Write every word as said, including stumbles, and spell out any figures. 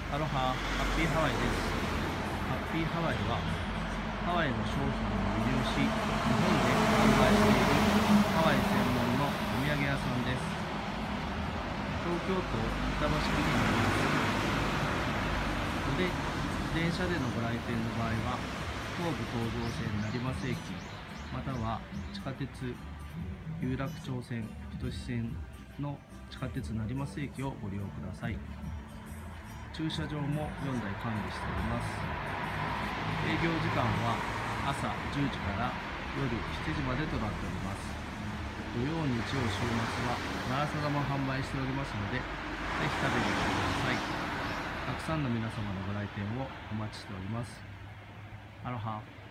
アロハ、ハッピーハワイです。ハッピーハワイはハワイの商品を輸入し、日本で販売しているハワイ専門のお土産屋さんです。東京都板橋区になります。で、電車でのご来店の場合は、東武東上線成増駅、または地下鉄有楽町線、太線の地下鉄成増駅をご利用ください。駐車場もよんだい完備しております。営業時間は朝じゅうじから夜しちじまでとなっております。土曜、日曜、週末はマラサダも販売しておりますので、ぜひ食べに来てください。たくさんの皆様のご来店をお待ちしております。アロハ。